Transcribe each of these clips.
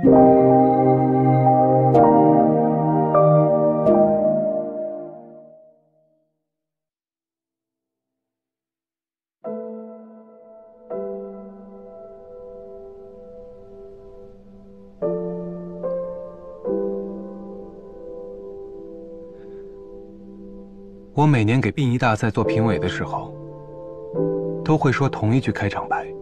我每年给殡仪大赛做评委的时候，都会说同一句开场白：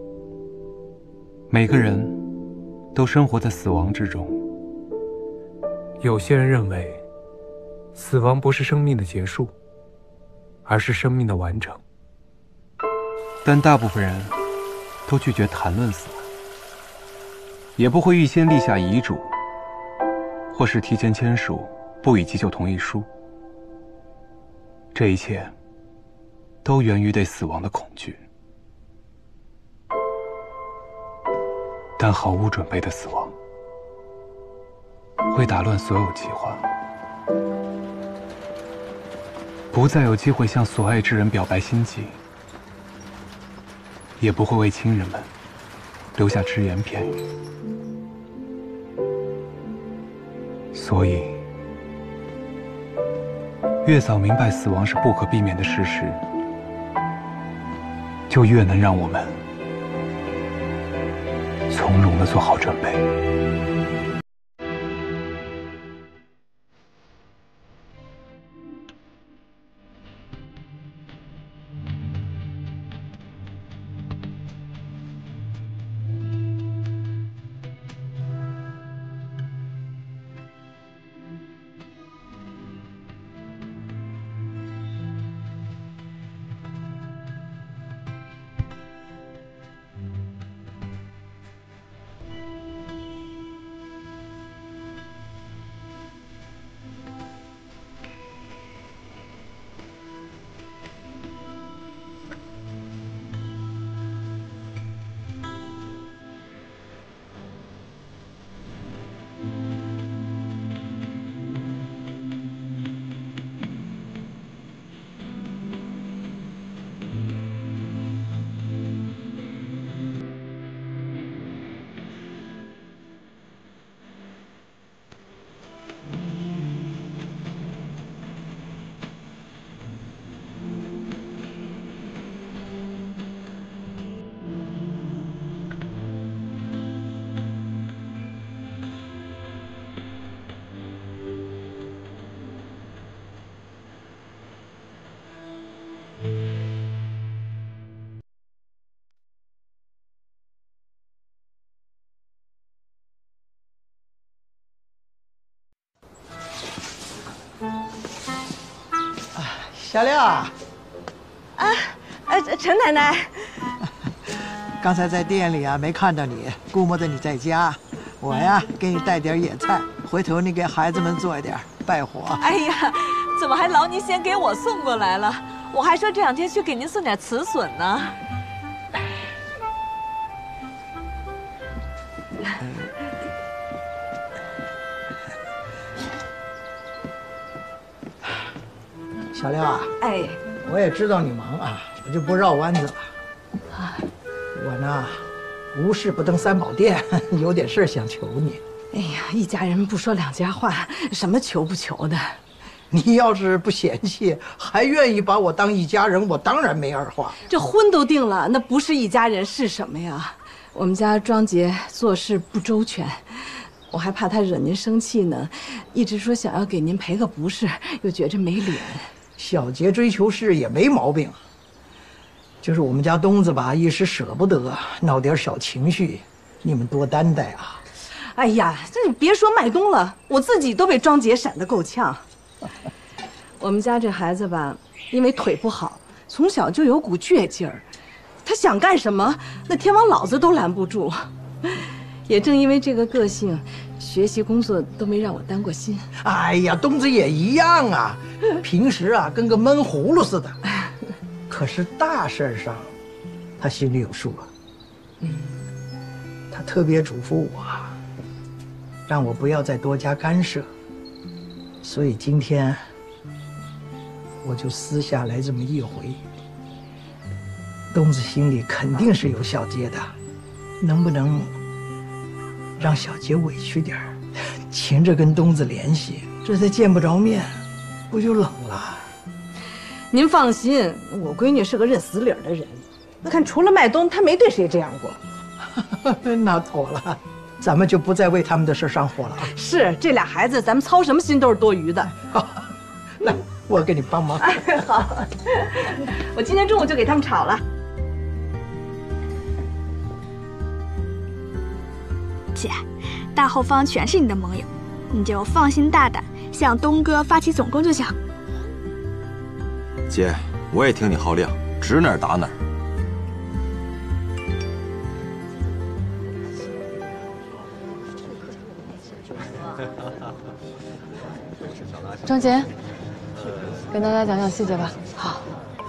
每个人都生活在死亡之中。有些人认为，死亡不是生命的结束，而是生命的完成。但大部分人都拒绝谈论死亡，也不会预先立下遗嘱，或是提前签署不予急救同意书。这一切都源于对死亡的恐惧。但毫无准备的死亡会打乱所有计划，不再有机会向所爱之人表白心迹，也不会为亲人们留下只言片语。所以越早明白死亡是不可避免的事实，就越能让我们从容地做好准备。 小六啊， 陈奶奶， 刚才在店里啊没看到你，估摸着你在家，我呀给你带点野菜，回头你给孩子们做一点拜火。 哎呀，怎么还劳您先给我送过来了？我还说这两天去给您送点慈笋呢。 小廖啊， 哎， 我也知道你忙啊，我就不绕弯子了。我呢，无事不登三宝殿，有点事想求你。 哎呀，一家人不说两家话，什么求不求的？ 你要是不嫌弃，还愿意把我当一家人，我当然没二话。 这婚都定了，那不是一家人是什么呀？我们家庄杰做事不周全，我还怕他惹您生气呢，一直说想要给您赔个不是，又觉着没脸。 小节追求事也没毛病，就是我们家东子吧，一时舍不得，闹点小情绪，你们多担待啊。 哎呀，这你别说麦冬了，我自己都被庄杰闪得够呛。我们家这孩子吧，因为腿不好，从小就有股倔劲儿，他想干什么，那天王老子都拦不住。也正因为这个个性，学习工作都没让我担过心。 哎呀，东子也一样啊，平时啊跟个闷葫芦似的，可是大事上，他心里有数啊。他特别嘱咐我，让我不要再多加干涉。所以今天，我就私下来这么一回。东子心里肯定是有小节的，能不能让小杰委屈点儿，勤着跟东子联系，这才见不着面，不就冷了？ 您放心，我闺女是个认死理儿的人。我看除了麦冬，她没对谁这样过。 那妥了，咱们就不再为他们的事上火了啊。 是这俩孩子，咱们操什么心都是多余的。 来，我给你帮忙。 好，我今天中午就给他们炒了。 姐，大后方全是你的盟友，你就放心大胆向东哥发起总攻就行。 姐，我也听你号令，指哪儿打哪儿。 张杰，跟大家讲讲细节吧。好。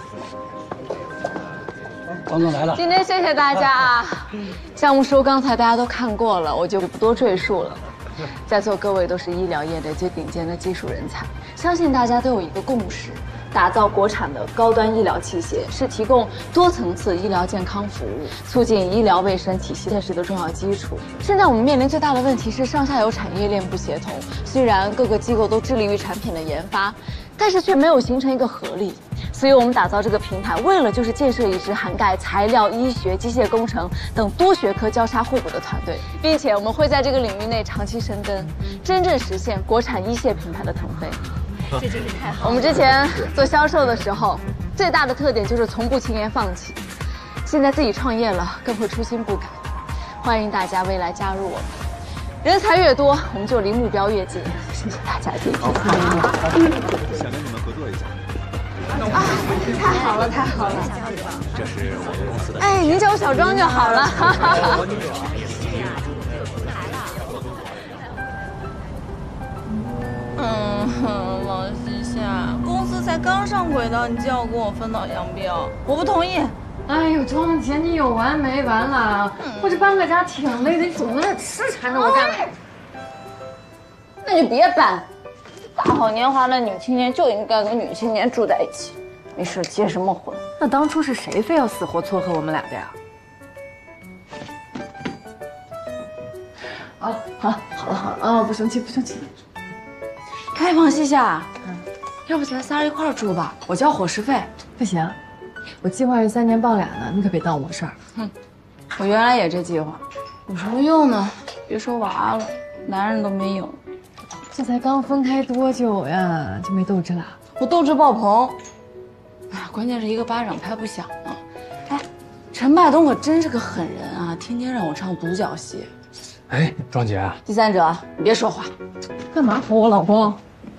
王总来了。 今天谢谢大家啊！项目书刚才大家都看过了，我就不多赘述了。在座各位都是医疗业的最顶尖的技术人才，相信大家都有一个共识：打造国产的高端医疗器械是提供多层次医疗健康服务、促进医疗卫生体系建设的重要基础。现在我们面临最大的问题是上下游产业链不协同，虽然各个机构都致力于产品的研发，但是却没有形成一个合力。所以我们打造这个平台，为了就是建设一支涵盖材料、医学、机械工程等多学科交叉互补的团队，并且我们会在这个领域内长期深耕，真正实现国产医械品牌的腾飞。 这真是太好了。 我们之前做销售的时候，最大的特点就是从不轻言放弃。现在自己创业了，更会初心不改。欢迎大家未来加入我们，人才越多，我们就离目标越近。谢谢大家今天参与。 想跟你们合作一下。 啊，太好了，太好了！ 这是我们公司的。 哎，您叫我小庄就好了。 王西夏，公司才刚上轨道，你就要跟我分道扬镳，我不同意。 哎呦，庄姐，你有完没完了？我这搬个家挺累的，你总在那痴缠着我干嘛？那就别搬。大好年华的女青年就应该跟女青年住在一起，没事结什么婚？ 那当初是谁非要死活撮合我们俩的呀？好了啊，不生气不生气。 哎，王西夏，要不咱仨一块儿住吧？我交伙食费。 不行，我计划是3年抱俩呢，你可别耽误我事儿。 我原来也这计划，有什么用呢？别说娃了，男人都没有。 这才刚分开多久呀，就没斗志了？ 我斗志爆棚。哎，关键是一个巴掌拍不响呢。哎，陈麦冬可真是个狠人啊，天天让我唱独角戏。 哎，庄姐， 第三者，你别说话。 干嘛吼我老公？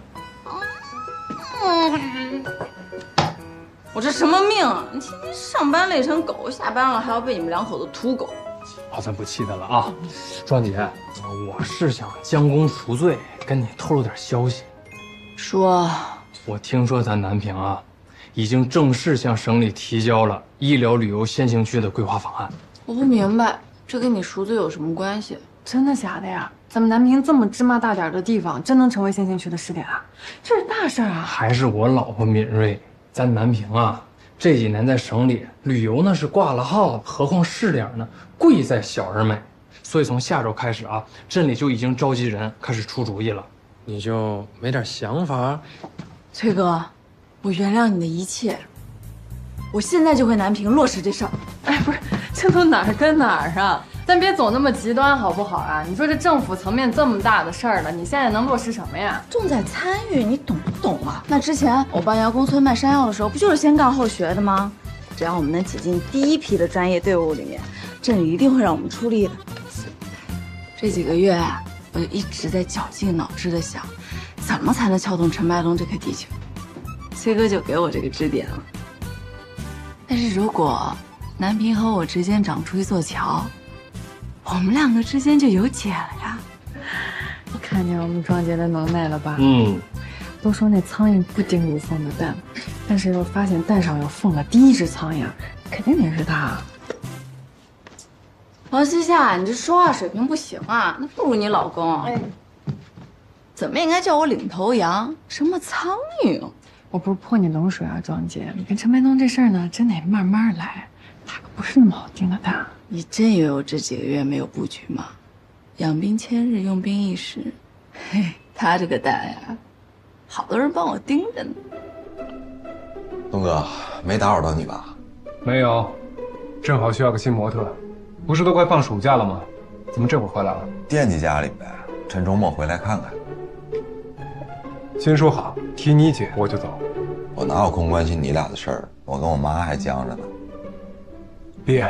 我这什么命啊！你天天上班累成狗，下班了还要被你们两口子屠狗。 好，咱不气他了啊。庄姐，我是想将功赎罪，跟你透露点消息。 说， 我听说咱南平啊，已经正式向省里提交了医疗旅游先行区的规划方案。 我不明白，这跟你赎罪有什么关系？ 真的假的呀？咱们南平这么芝麻大点的地方，真能成为先行区的试点啊？这是大事啊！ 还是我老婆敏锐，咱南平啊，这几年在省里旅游呢是挂了号，何况试点呢贵在小而美。所以从下周开始啊，镇里就已经召集人开始出主意了。你就没点想法？ 崔哥，我原谅你的一切，我现在就回南平落实这事儿。 哎，不是，这都哪儿跟哪儿啊？咱别走那么极端好不好啊？你说这政府层面这么大的事儿了，你现在能落实什么呀？ 重在参与，你懂不懂啊？那之前我帮姚公村卖山药的时候，不就是先干后学的吗？只要我们能挤进第一批的专业队伍里面，镇里一定会让我们出力的。这几个月啊，我就一直在绞尽脑汁的想，怎么才能撬动陈麦冬这颗地球。崔哥就给我这个支点了。但是如果南平和我之间长出一座桥，我们两个之间就有解了呀！ 你看见我们庄姐的能耐了吧？都说那苍蝇不叮无缝的蛋，但是我发现蛋上有缝的第一只苍蝇，肯定得是他。 王西夏，你这说话水平不行啊，那不如你老公。哎，怎么应该叫我领头羊？什么苍蝇？ 我不是泼你冷水啊，庄姐。你跟陈麦冬这事儿呢，真得慢慢来，他可不是那么好盯的蛋。 你真以为我这几个月没有布局吗？ 养兵千日，用兵一时。嘿，他这个蛋呀，好多人帮我盯着呢。 东哥，没打扰到你吧？ 没有，正好需要个新模特，不是都快放暑假了吗？怎么这会儿回来了？ 惦记家里呗，趁周末回来看看。 先说好，提你姐我就走。 我哪有空关心你俩的事儿？我跟我妈还犟着呢。 别。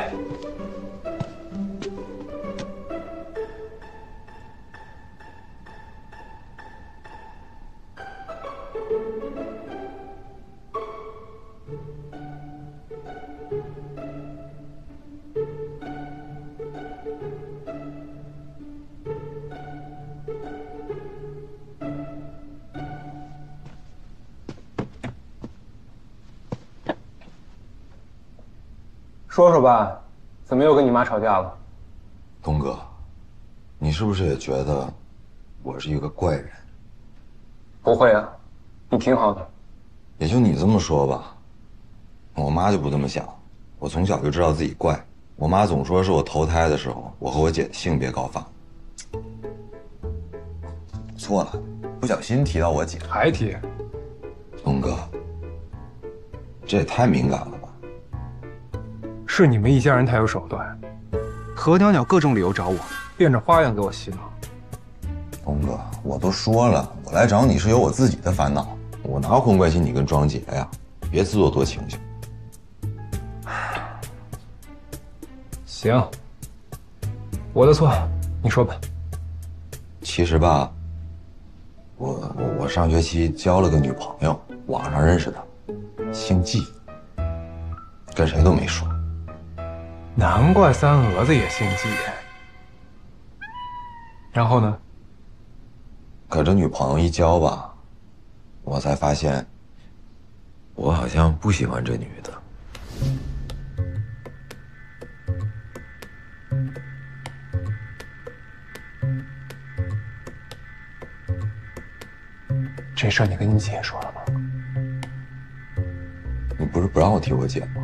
说说吧，怎么又跟你妈吵架了？ 东哥，你是不是也觉得我是一个怪人？ 不会啊，你挺好的。 也就你这么说吧，我妈就不这么想。我从小就知道自己怪，我妈总说是我投胎的时候，我和我姐的性别搞反。错了，不小心提到我姐。 还提？ 东哥，这也太敏感了吧？ 是你们一家人太有手段，何袅袅各种理由找我，变着花样给我洗脑。 东哥，我都说了，我来找你是有我自己的烦恼，我哪有空关心你跟庄姐呀？别自作多情行。 行，我的错，你说吧。 其实吧，我上学期交了个女朋友，网上认识的，姓季，跟谁都没说。 难怪三蛾子也姓季。然后呢？ 可这女朋友一交吧，我才发现，我好像不喜欢这女的。 这事儿你跟你姐说了吗？ 你不是不让我提我姐吗？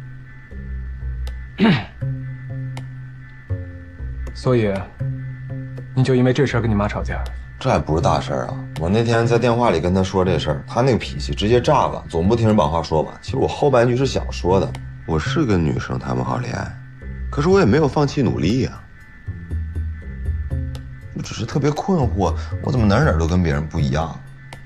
所以，你就因为这事儿跟你妈吵架？ 这还不是大事儿啊！我那天在电话里跟她说这事儿，她那个脾气直接炸了，总不听人把话说完。其实我后半句是想说的，我是跟女生谈不好恋爱，可是我也没有放弃努力呀。我只是特别困惑，我怎么哪儿都跟别人不一样？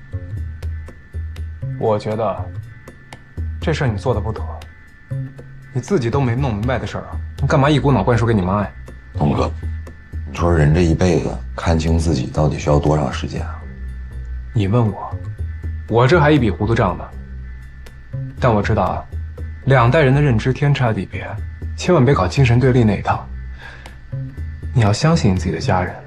我觉得这事儿你做的不妥，你自己都没弄明白的事儿，你干嘛一股脑灌输给你妈呀？ 东哥，你说人这一辈子看清自己到底需要多长时间啊？ 你问我，我这还一笔糊涂账呢。但我知道啊，两代人的认知天差地别，千万别搞精神对立那一套。你要相信你自己的家人。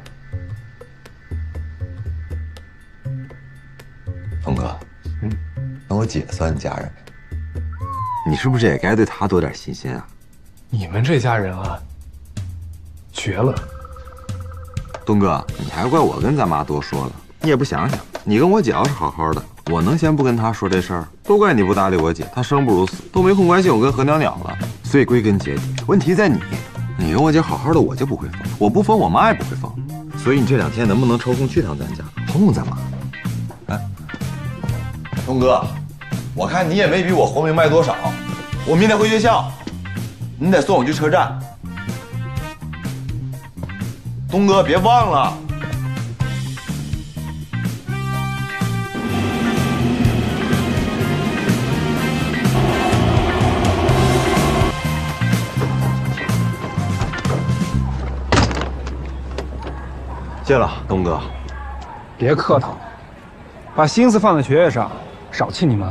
东哥，那我姐算你家人，你是不是也该对她多点信心啊？ 你们这家人啊，绝了！ 东哥，你还怪我跟咱妈多说了，你也不想想，你跟我姐要是好好的，我能先不跟她说这事儿？都怪你不搭理我姐，她生不如死，都没空关心我跟何袅袅了。所以归根结底，问题在你，你跟我姐好好的，我就不会疯，我不疯，我妈也不会疯。所以你这2天能不能抽空去趟咱家，哄哄咱妈？来，东哥，我看你也没比我活明白多少。我明天回学校，你得送我去车站。东哥，别忘了。谢了，东哥。 别客套，把心思放在学业上，少气你妈。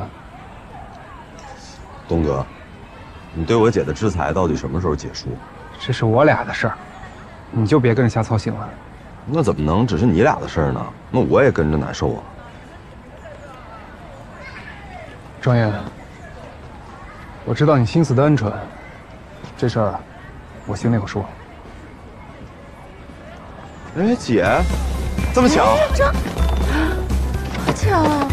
东哥，你对我姐的制裁到底什么时候结束？ 这是我俩的事儿，你就别跟着瞎操心了。 那怎么能只是你俩的事儿呢？那我也跟着难受啊。 庄燕，我知道你心思单纯，这事儿我心里有数。 哎，姐，这么巧？ 好巧啊！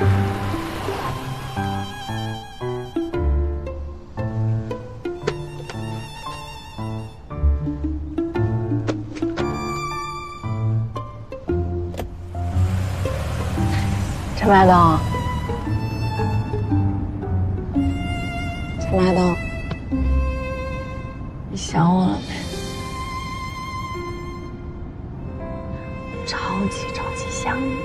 陈麦冬，陈麦冬，你想我了没？超级想你。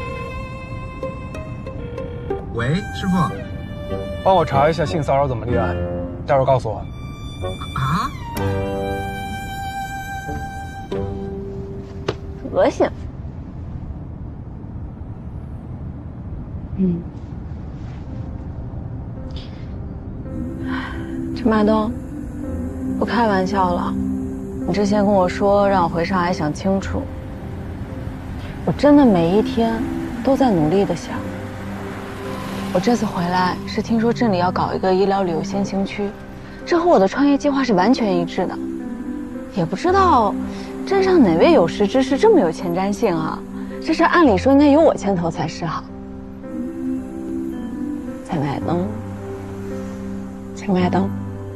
喂，师傅，帮我查一下性骚扰怎么立案，待会儿告诉我。 啊？恶心。陈麦冬，不开玩笑了。你之前跟我说让我回上海想清楚，我真的每一天都在努力的想。我这次回来是听说镇里要搞一个医疗旅游先行区，这和我的创业计划是完全一致的。也不知道镇上哪位有识之士这么有前瞻性啊？这事按理说应该由我牵头才是哈。陈麦冬，陈麦冬，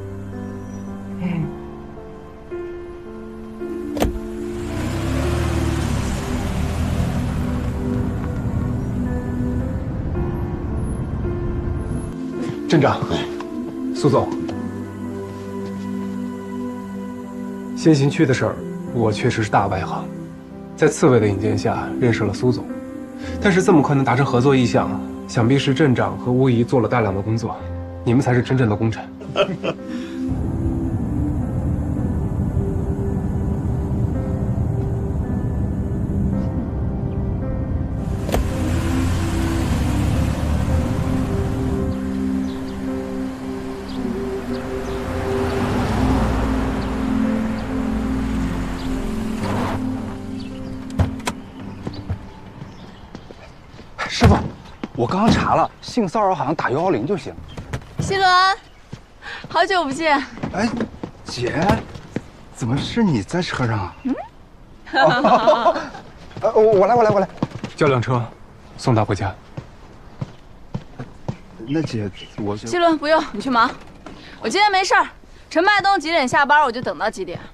镇长，苏总，先行区的事儿，我确实是大外行，在刺猬的引荐下认识了苏总，但是这么快能达成合作意向，想必是镇长和巫姨做了大量的工作，你们才是真正的功臣。 师傅，我刚刚查了，性骚扰好像打110就行。 希伦，好久不见。 哎，姐，怎么是你在车上啊？我来， 叫辆车，送他回家。 那姐，我希伦，不用，你去忙。我今天没事儿。陈麦冬几点下班，我就等到几点。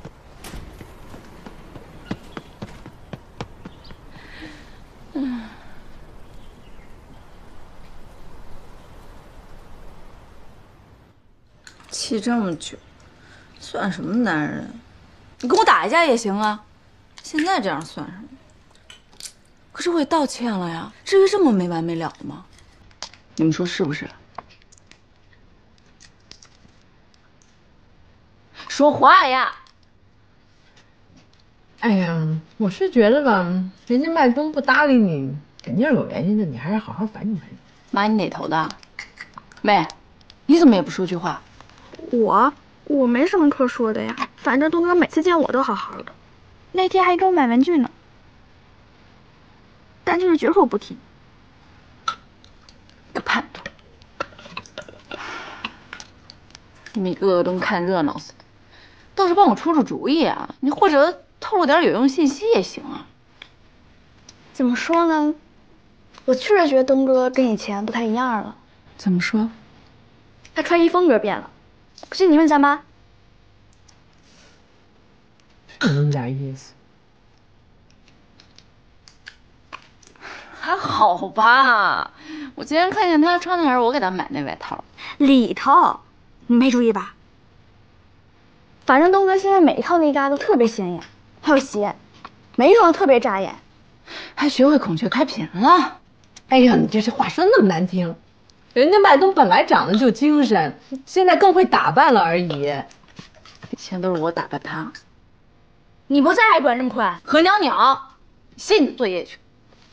气这么久，算什么男人？你跟我打一架也行啊，现在这样算什么？可是我也道歉了呀，至于这么没完没了的吗？你们说是不是？说话呀！ 哎呀，我是觉得吧，人家麦冬不搭理你，肯定是有原因的，你还是好好反省反省。 妈，你哪头的？妹，你怎么也不说句话？ 我没什么可说的呀，反正东哥每次见我都好好的，那天还给我买玩具呢，但就是绝口不提。 个叛徒！你们一个个都跟看热闹似的，倒是帮我出出主意啊！你或者透露点有用信息也行啊。 怎么说呢？我确实觉得东哥跟以前不太一样了。 怎么说？ 他穿衣风格变了。不信你问咱妈。 就那么点意思。 还好吧，我今天看见他穿的还是我给他买那外套。 里头，你没注意吧？反正东哥现在每一套内搭都特别显眼，还有鞋，每一双都特别扎眼， 还学会孔雀开屏了。 哎呀，你这话说那么难听，人家麦冬本来长得就精神，现在更会打扮了而已。 以前都是我打扮他， 你不在还管这么宽？ 何袅袅，写你的作业去。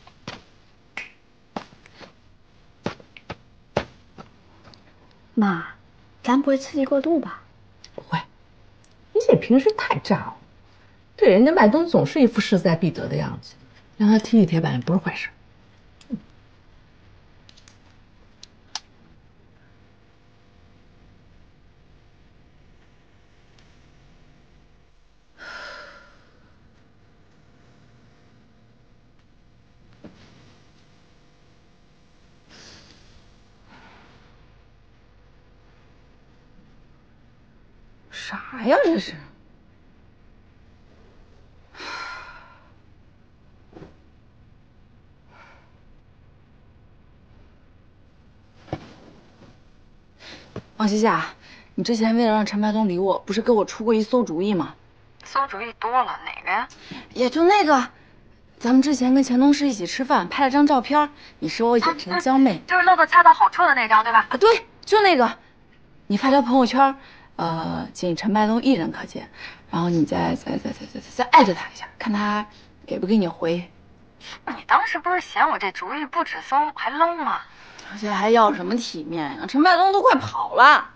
妈，咱不会刺激过度吧？ 不会，你姐平时太炸了，对人家麦冬总是一副势在必得的样子，让他踢踢铁板也不是坏事。 啥呀这是？王西夏，你之前为了让陈白东理我，不是给我出过一馊主意吗？ 馊主意多了，哪个呀？ 也就那个，咱们之前跟前同事一起吃饭，拍了张照片，你说我眼神娇媚， 就是露的恰到好处的那张，对吧？ 啊，对，就那个。你发条朋友圈，仅陈白东一人可见，然后你再艾特他一下，看他给不给你回。 你当时不是嫌我这主意不止馊还 low 吗？ 这还要什么体面呀？陈白东都快跑了。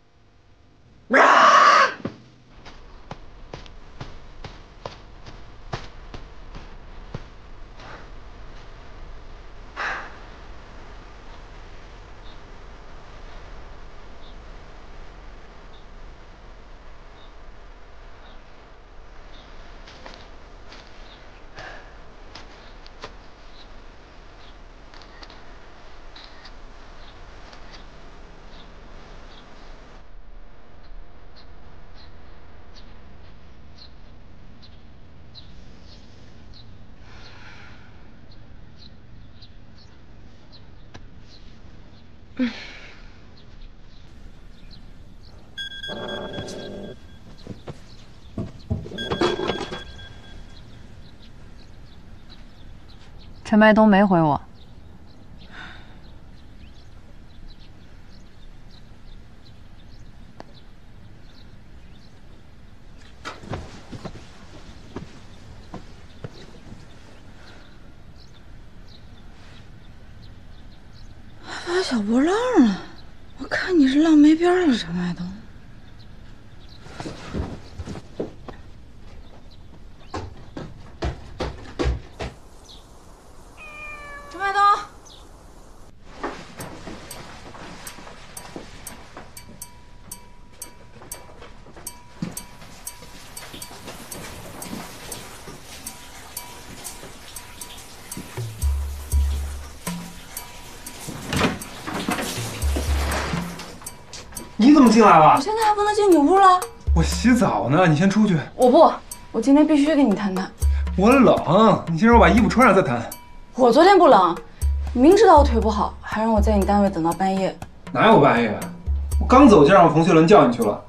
陈白东没回我。 还发小波浪了，我看你是浪没边了，陈白东。陈白东。 你怎么进来了？ 我现在还不能进你屋了。 我洗澡呢，你先出去。 我不，我今天必须跟你谈谈。 我冷，你先让我把衣服穿上再谈。 我昨天不冷，你明知道我腿不好，还让我在你单位等到半夜。 哪有半夜？我刚走就让冯学伦叫你去了。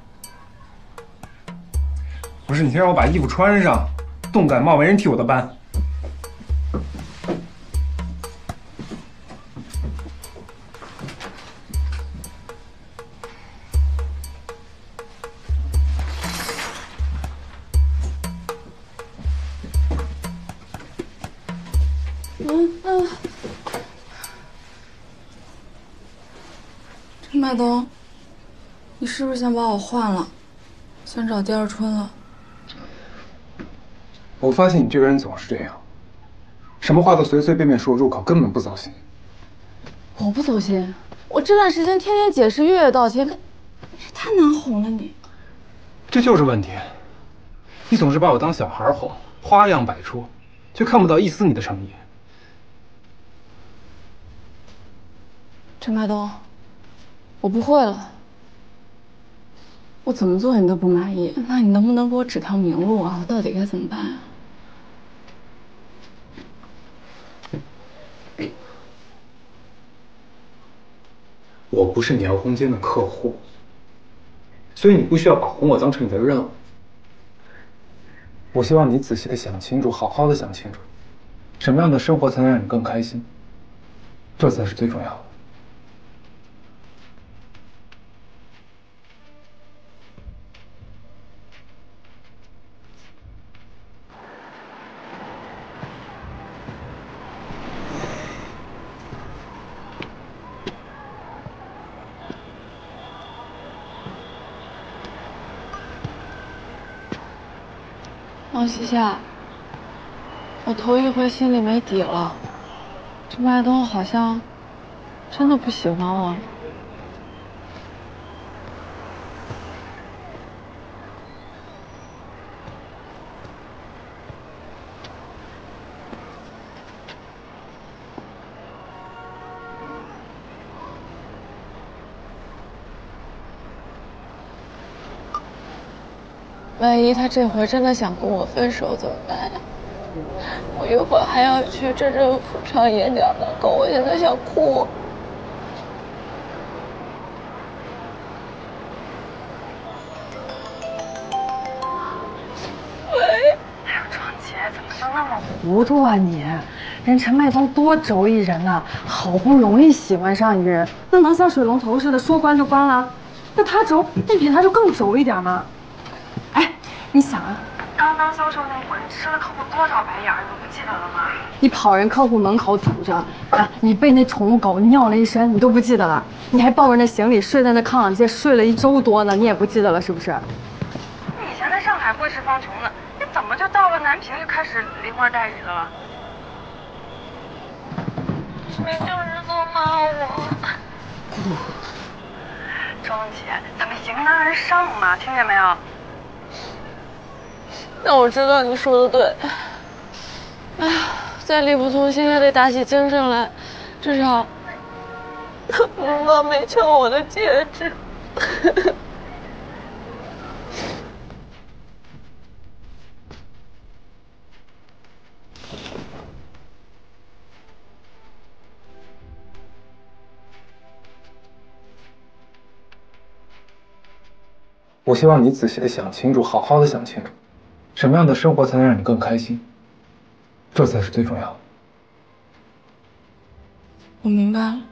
不是，你先让我把衣服穿上，冻感冒没人替我的班。 陈白东，你是不是想把我换了，想找第二春了？ 我发现你这个人总是这样，什么话都随随便便说入口，根本不走心。 我不走心，我这段时间天天解释，月月道歉，太难哄了你。 这就是问题，你总是把我当小孩哄，花样百出，却看不到一丝你的诚意。 陈白东，我不会了，我怎么做你都不满意，那你能不能给我指条明路啊？我到底该怎么办啊？ 我不是你要空间的客户，所以你不需要把哄我当成你的任务。我希望你仔细的想清楚，好好的想清楚，什么样的生活才能让你更开心，这才是最重要的。 王西夏，我头一回心里没底了，陈白东好像真的不喜欢我了。 万一他这回真的想跟我分手怎么办呀？我一会儿还要去镇政府上演讲呢，可我现在想哭。喂， 哎呦，庄姐怎么就那么糊涂啊你？人陈麦冬多轴一人呐，好不容易喜欢上一个人，那能像水龙头似的说关就关了？那他轴，那比他就更轴一点嘛。哎，你想啊，刚当销售那会儿，你吃了客户多少白眼，你都不记得了吗？你跑人客户门口堵着啊，你被那宠物狗尿了一身，你都不记得了？你还抱着那行李睡在那康养街睡了1周多呢，你也不记得了是不是？你以前在上海挥斥方遒的，你怎么就到了南平就开始梨花带雨的了？你就是都骂我。庄姐，咱们迎难而上嘛，听见没有？ 那我知道你说的对。哎呀，再力不从心，也得打起精神来，至少龙哥没抢我的戒指。 我希望你仔细的想清楚，好好的想清楚，什么样的生活才能让你更开心，这才是最重要的。 我明白了，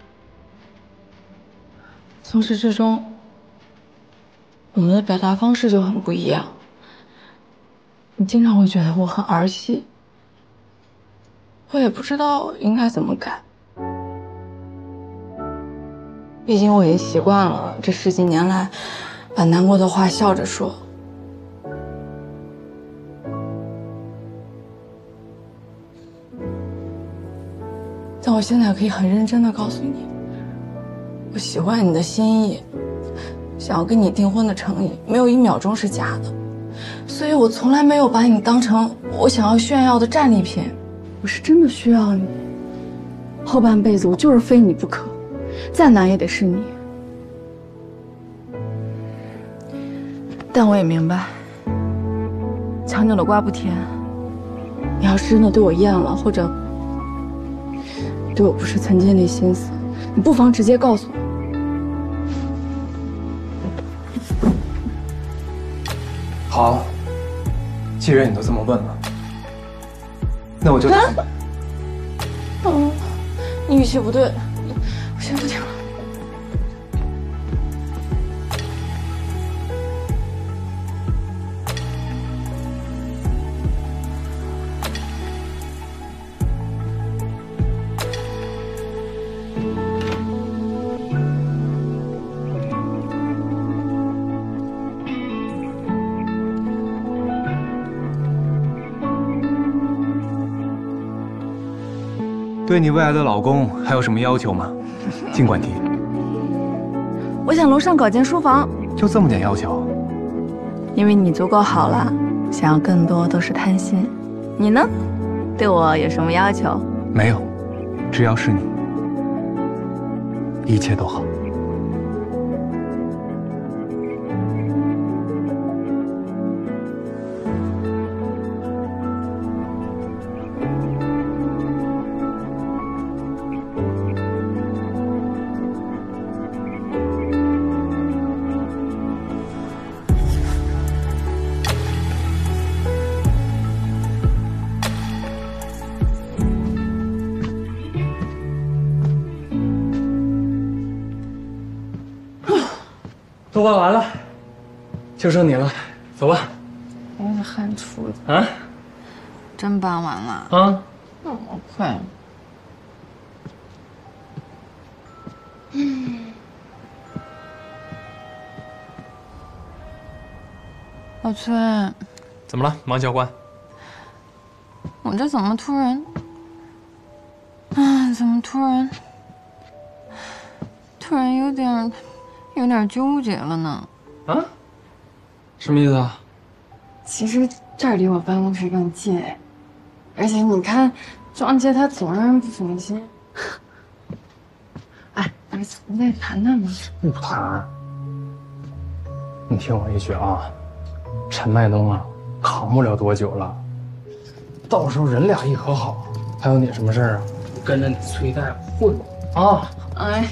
从始至终，我们的表达方式就很不一样。你经常会觉得我很儿戏，我也不知道应该怎么改。毕竟我也习惯了这10几年来，把难过的话笑着说。但我现在可以很认真的告诉你，我喜欢你的心意，想要跟你订婚的诚意，没有1秒钟是假的。所以我从来没有把你当成我想要炫耀的战利品。 我是真的需要你，后半辈子我就是非你不可，再难也得是你。 但我也明白，强扭的瓜不甜。你要是真的对我厌了，或者对我不是曾经那心思，你不妨直接告诉我。 好，既然你都这么问了，那我就坦白。 你语气不对，我先不听了。 对你未来的老公还有什么要求吗？尽管提。 我想楼上搞间书房。 就这么点要求？ 因为你足够好了，想要更多都是贪心。你呢？对我有什么要求？ 没有，只要是你，一切都好。 都办完了，就剩你了，走吧。 我的汗出的啊？ 真办完了啊？ 那么快？ 老崔， 怎么了，王教官？ 我这怎么突然？怎么突然有点纠结了呢？ 啊？什么意思啊？ 其实这儿离我办公室更近，而且你看，庄姐她总让人不放心。哎，而且你在谈谈吗？ 不谈。你听我一句啊， 陈麦冬啊，扛不了多久了。到时候人俩一和好，还有你什么事儿啊？跟着你崔大夫混啊！ 哎，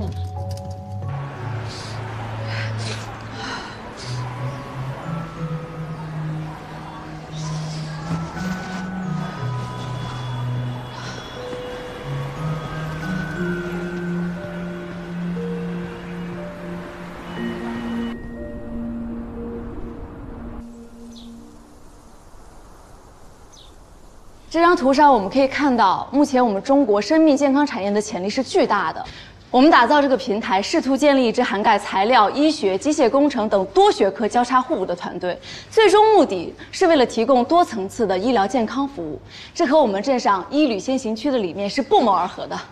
这张图上我们可以看到，目前我们中国生命健康产业的潜力是巨大的。我们打造这个平台，试图建立一支涵盖材料、医学、机械工程等多学科交叉互补的团队，最终目的是为了提供多层次的医疗健康服务。这和我们镇上医旅先行区的理念是不谋而合的。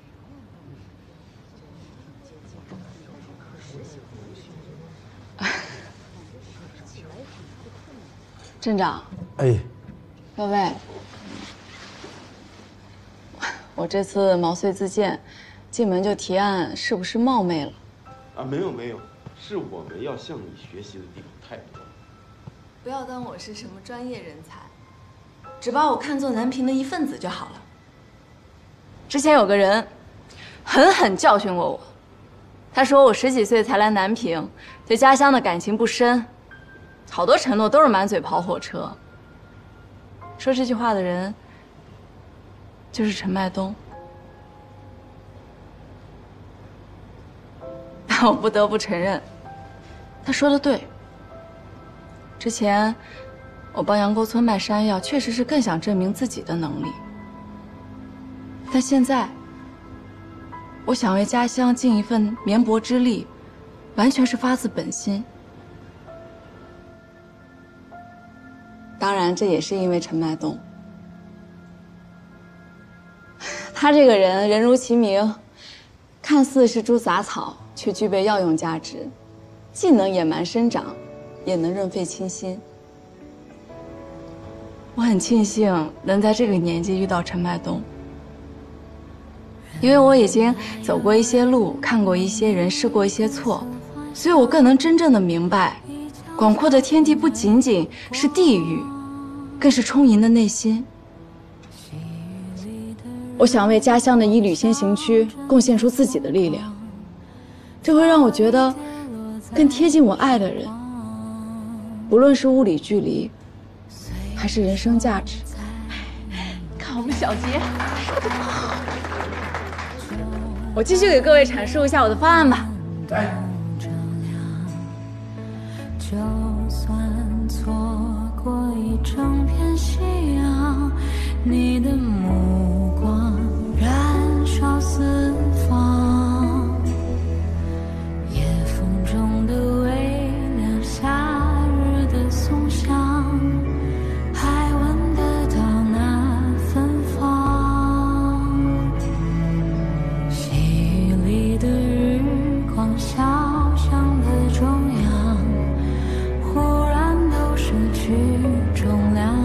镇长， 哎， 各位。我这次毛遂自荐，进门就提案，是不是冒昧了？ 啊，没有没有，是我们要向你学习的地方太多了。 不要当我是什么专业人才，只把我看作南平的一份子就好了。之前有个人狠狠教训过我，他说我10几岁才来南平，对家乡的感情不深，好多承诺都是满嘴跑火车。说这句话的人就是陈麦冬，但我不得不承认，他说的对。之前我帮杨沟村卖山药，确实是更想证明自己的能力，但现在我想为家乡尽一份绵薄之力，完全是发自本心。当然，这也是因为陈麦冬。他这个人人如其名，看似是株杂草，却具备药用价值，既能野蛮生长，也能润肺清心。我很庆幸能在这个年纪遇到陈麦冬，因为我已经走过一些路，看过一些人，试过一些错，所以我更能真正的明白，广阔的天地不仅仅是地域，更是充盈的内心。我想为家乡的医旅先行区贡献出自己的力量，这会让我觉得更贴近我爱的人，不论是物理距离，还是人生价值。看我们小杰说得好，我继续给各位阐述一下我的方案吧。 就算错过一整片夕阳，你的目光燃烧四方，夜风中的微凉，夏日的松香，还闻得到那芬芳。细雨里的日光，小巷的中央，忽然都失去重量。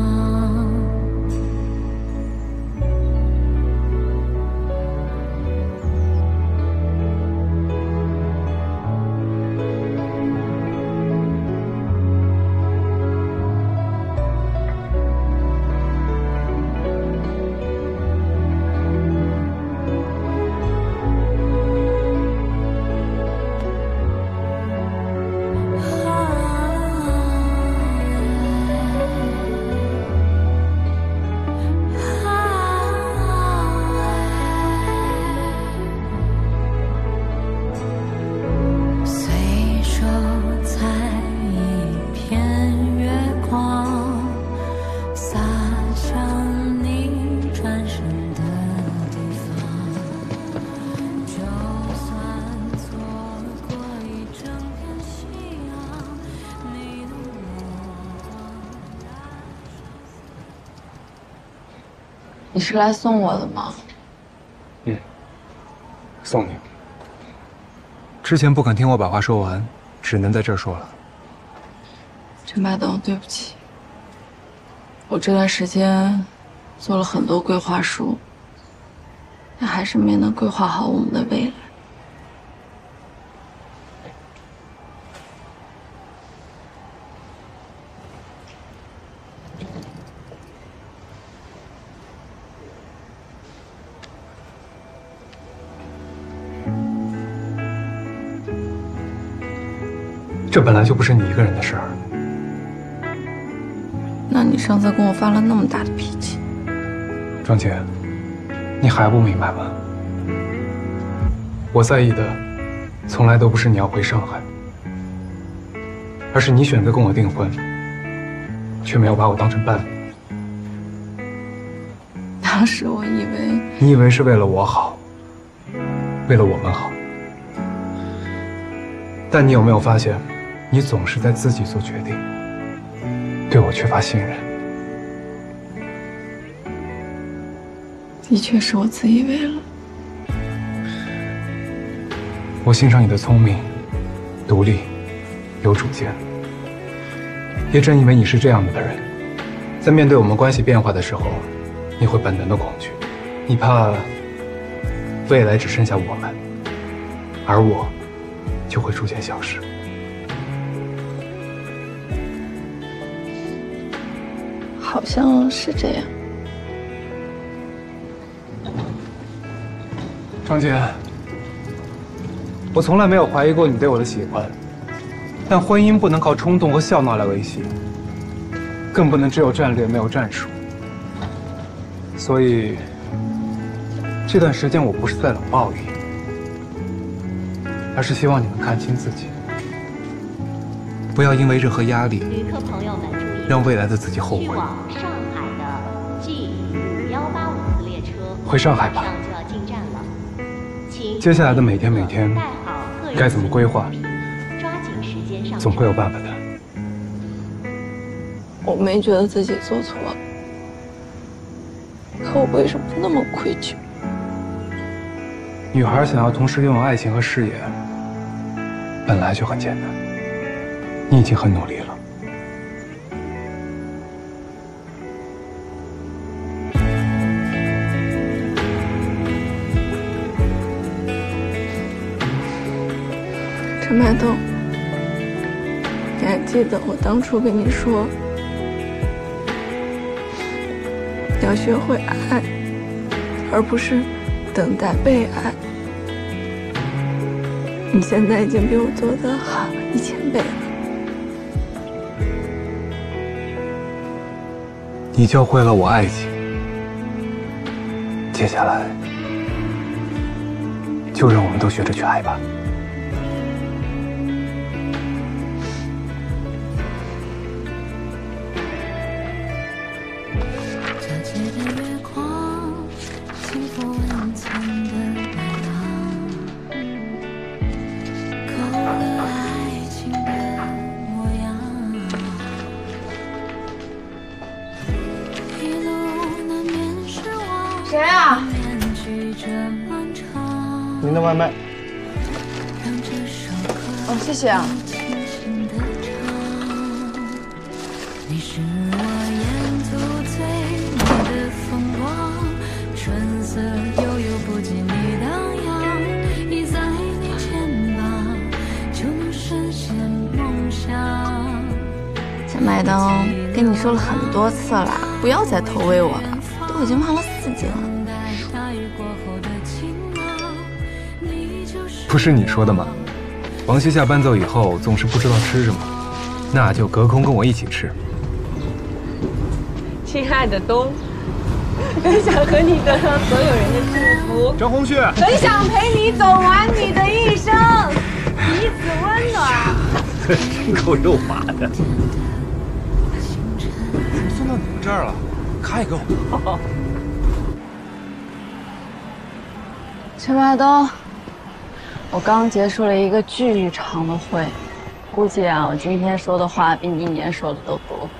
你是来送我的吗？ 送你。之前不肯听我把话说完，只能在这儿说了。 陈麦冬，对不起，我这段时间做了很多规划书，但还是没能规划好我们的未来。 这本来就不是你一个人的事儿。 那你上次跟我发了那么大的脾气， 庄姐，你还不明白吗？我在意的，从来都不是你要回上海，而是你选择跟我订婚，却没有把我当成伴侣。 当时我以为你以为是为了我好，为了我们好，但你有没有发现，你总是在自己做决定，对我缺乏信任。 的确是我自以为了。 我欣赏你的聪明、独立、有主见。也正因为你是这样的人，在面对我们关系变化的时候，你会本能的恐惧，你怕未来只剩下我们，而我就会逐渐消失。 好像是这样。 庄姐，我从来没有怀疑过你对我的喜欢，但婚姻不能靠冲动和笑闹来维系，更不能只有战略没有战术。所以这段时间我不是在冷暴力，而是希望你能看清自己，不要因为任何压力旅客朋友们注意， 让未来的自己后悔。 去往上海的 G5185次列车回上海吧。 马上就要进站了，请接下来的每天该怎么规划， 抓紧时间上车。 总会有办法的。 我没觉得自己做错，可我为什么那么愧疚？ 女孩想要同时拥有爱情和事业，本来就很艰难。你已经很努力了。 陈麦冬，你还记得我当初跟你说，要学会爱，而不是等待被爱。你现在已经比我做得好1000倍了。 你教会了我爱情，接下来就让我们都学着去爱吧。 谁啊？ 您的外卖。 哦，谢谢啊。 你是我沿途最美的风光，春色悠悠不及你荡漾，依在你肩膀就能实现梦想。 陈麦冬，跟你说了很多次了，不要再投喂我了，都已经胖了4斤了。 不是你说的吗？王熙下搬走以后总是不知道吃什么，那就隔空跟我一起吃。 亲爱的冬，很想和你得到所有人的祝福。 张红旭， 很想陪你走完你的一生，彼此温暖。 真够肉麻的。 怎么送到你们这儿了？卡也给我。 陈麦冬，我刚结束了一个巨长的会，估计啊，我今天说的话比你1年说的都多。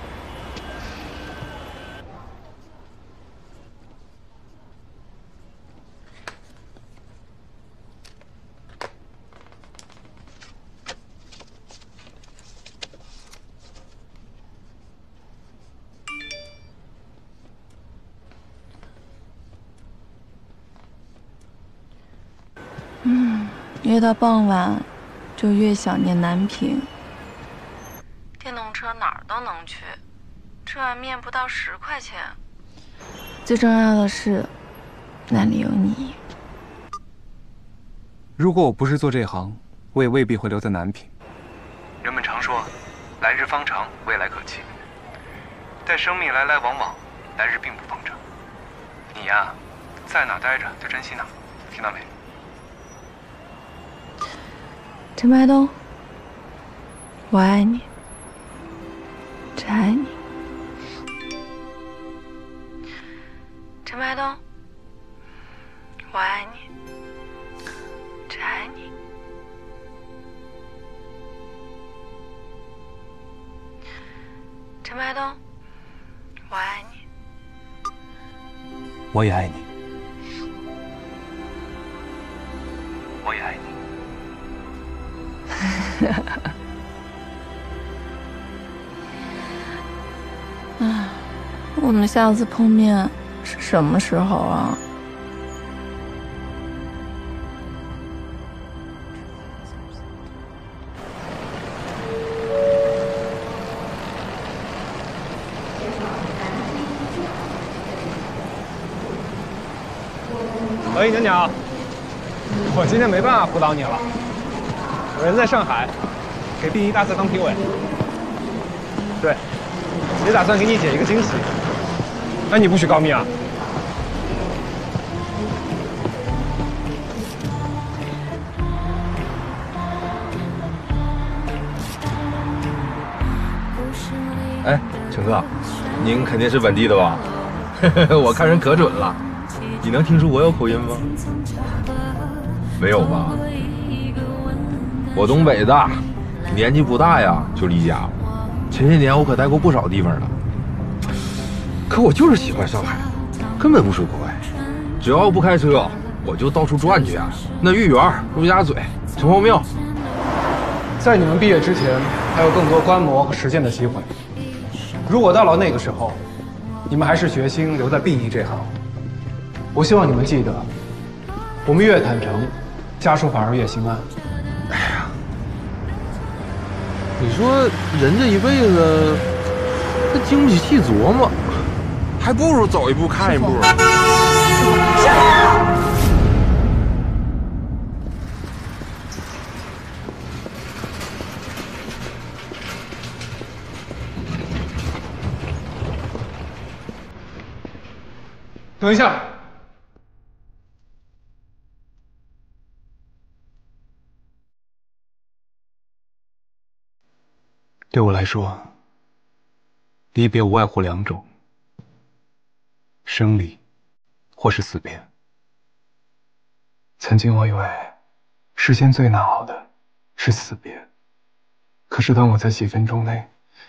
越到傍晚，就越想念南平。电动车哪儿都能去，吃碗面不到10块钱。最重要的是，那里有你。 如果我不是做这行，我也未必会留在南平。人们常说，来日方长，未来可期。待生命来来往往，来日并不方长。你呀，在哪待着就珍惜哪，听到没？ 陈白东，我爱你，只爱你。陈白东，我爱你，只爱你。陈白东，我爱你， 我也爱你，我也爱你。 唉，我们下次碰面是什么时候啊？ 喂，娘娘，我今天没办法辅导你了，我人在上海，给殡仪大赛当评委。对，也打算给你姐一个惊喜。那你不许告密啊！ 哎，陈哥，您肯定是本地的吧？我看人可准了。你能听出我有口音吗？没有吧？我东北的，年纪不大呀就离家了。前些年我可待过不少地方了，可我就是喜欢上海，根本不属国外。只要不开车，我就到处转去啊。那豫园、陆家嘴、城隍庙， 在你们毕业之前，还有更多观摩和实践的机会。如果到了那个时候，你们还是决心留在殡仪这行，我希望你们记得，我们越坦诚，家属反而越心安。 哎呀，你说人这一辈子，他经不起细琢磨，还不如走一步看一步。师傅， 等一下。 对我来说，离别无外乎两种：生离，或是死别。曾经我以为，世间最难熬的是死别。可是当我在几分钟内，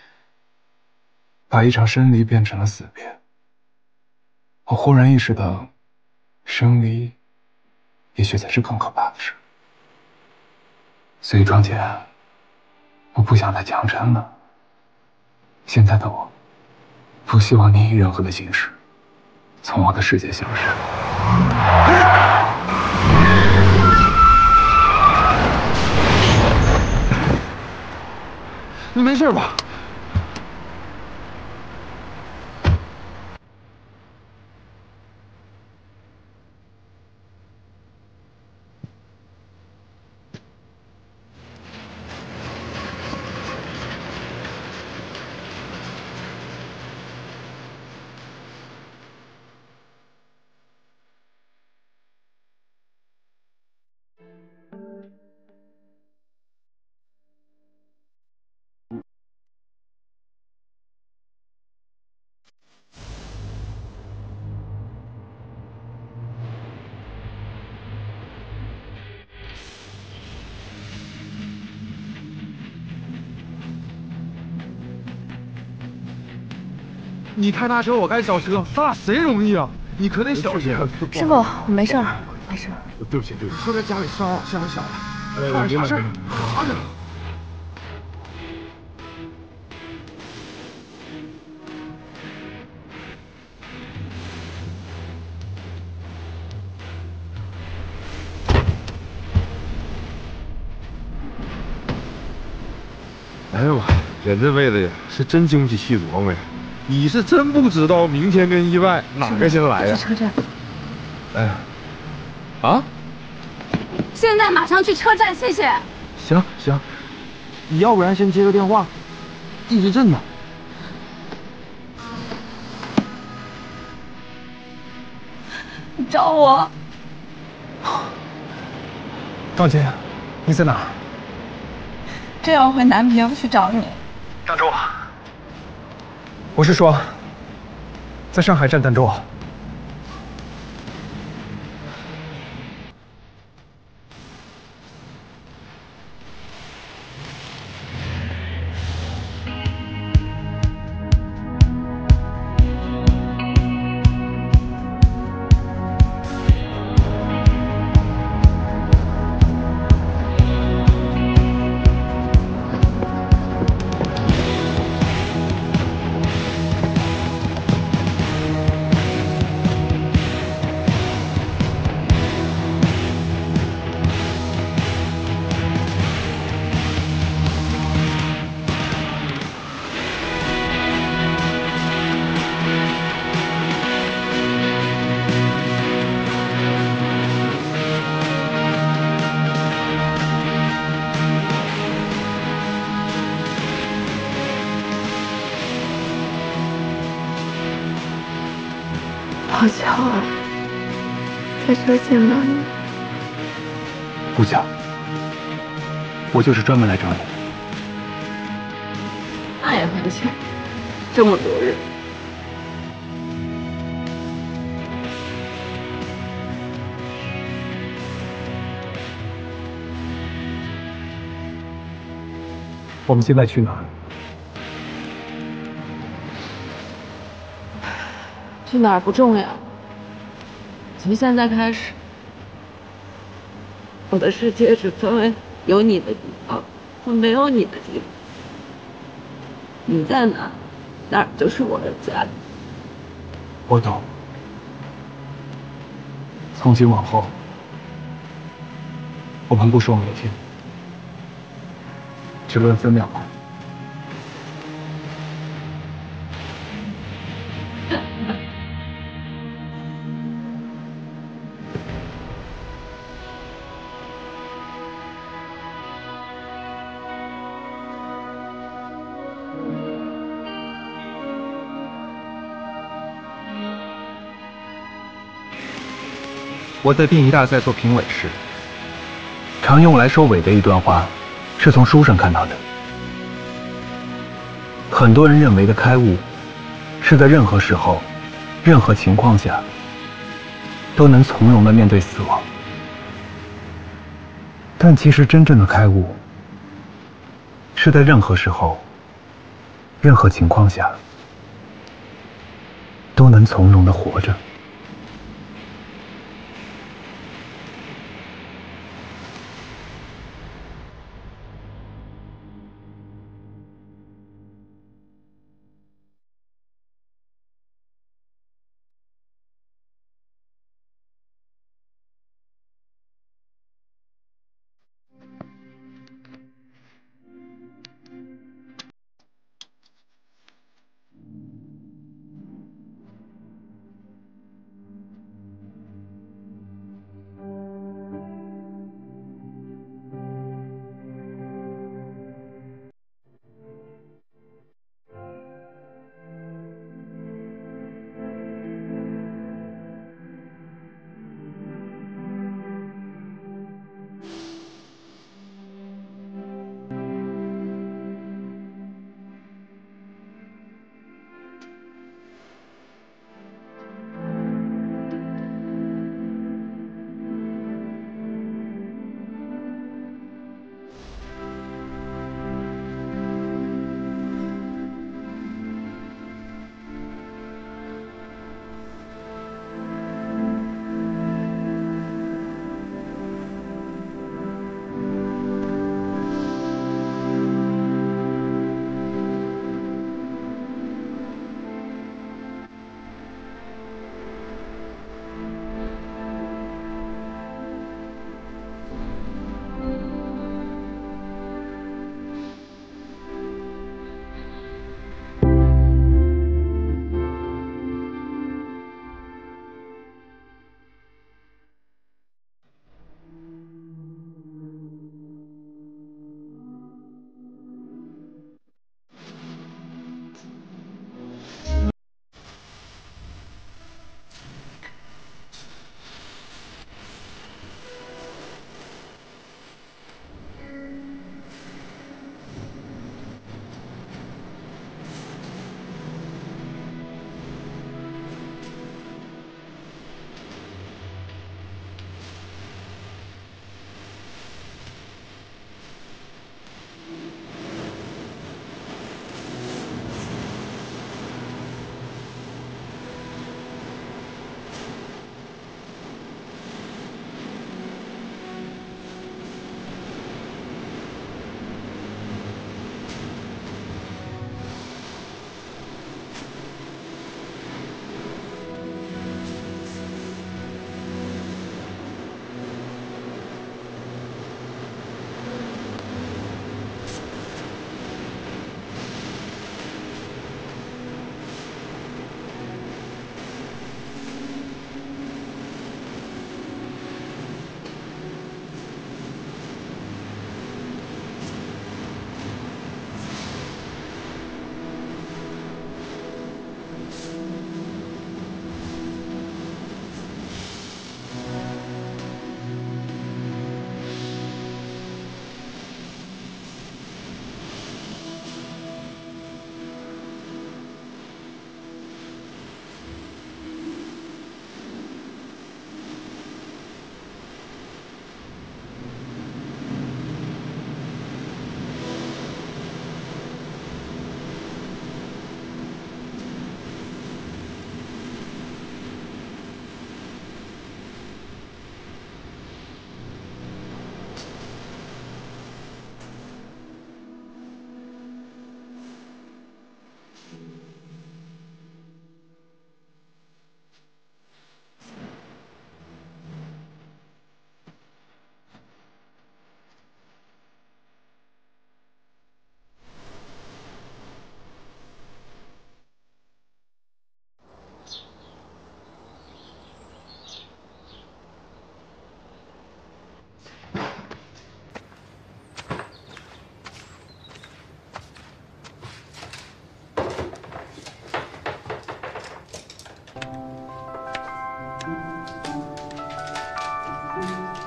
把一场生离变成了死别，我忽然意识到，生离，也许才是更可怕的事。所以庄姐，我不想再强撑了。现在的我，不希望你以任何的形式从我的世界消失。 你没事吧？你开大车，我开小车，咱俩谁容易啊？你可得小心。 师傅，我没事儿，没事。 对不起，对不起。说在家里伤小了。啥事？拿着。哎呀妈，人这辈子呀，是真经不起细琢磨呀。你是真不知道明天跟意外哪个先来呀？ 去车站。 哎呀，啊？ 现在马上去车站，谢谢。 行行，你要不然先接个电话，地质镇呢。 你找我？ 赵姐，你在哪儿？ 正要回南平去找你。 儋州，我是说，在上海站儋州。 好巧啊，在这儿见到你。 不巧，我就是专门来找你的。 那也很巧，这么多人。 我们现在去哪儿？ 去哪儿不重要，从现在开始，我的世界只分为有你的地方和没有你的地方。你在哪，哪儿就是我的家。 我懂。从今往后，我们不说每天，只论分秒。我在殡仪大赛做评委时，常用来收尾的一段话，是从书上看到的。很多人认为的开悟，是在任何时候、任何情况下，都能从容地面对死亡。但其实真正的开悟，是在任何时候、任何情况下，都能从容地活着。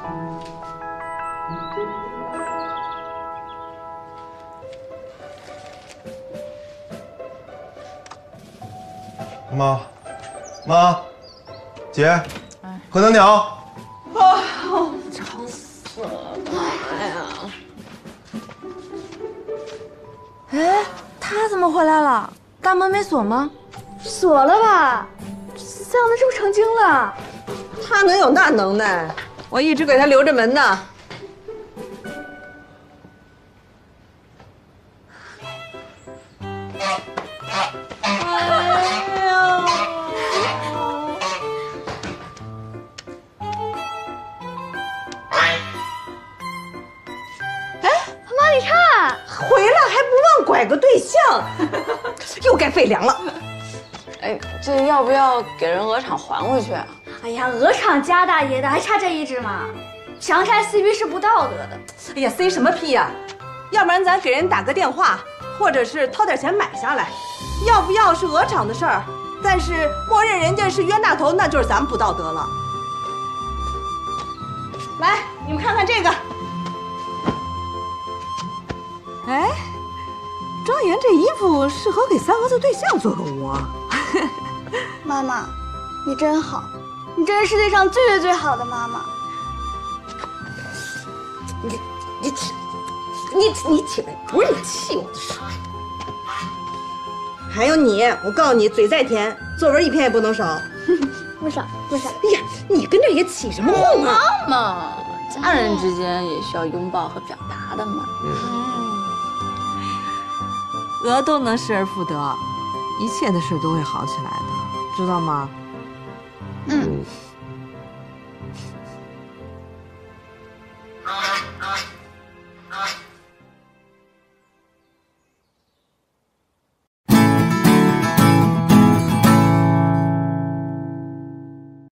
妈，姐，何娘娘。 啊，吵死了，妈呀！ 哎，他怎么回来了？大门没锁吗？ 锁了吧？三子是不是成精了？ 他能有那能耐？我一直给他留着门呢。回来还不忘拐个对象，又该费粮了。 哎，这要不要给人鹅厂还回去啊？ 哎呀，鹅厂家大业大，还差这一只吗？强拆 CP 是不道德的。 哎呀，C 什么屁呀？要不然咱给人打个电话，或者是掏点钱买下来。要不要是鹅厂的事儿，但是默认人家是冤大头，那就是咱们不道德了。来，你们看看这个。哎，庄严这衣服适合给三儿子对象做个窝。 妈妈，你真好，你真是世界上最好的妈妈。 你起来，不是你气我的事。还有你，我告诉你，嘴再甜，作文1篇也不能少。 不少。 哎呀，你跟这也起什么哄啊？ 妈妈，家人之间也需要拥抱和表达的嘛。 鹅都能失而复得，一切的事都会好起来的，知道吗？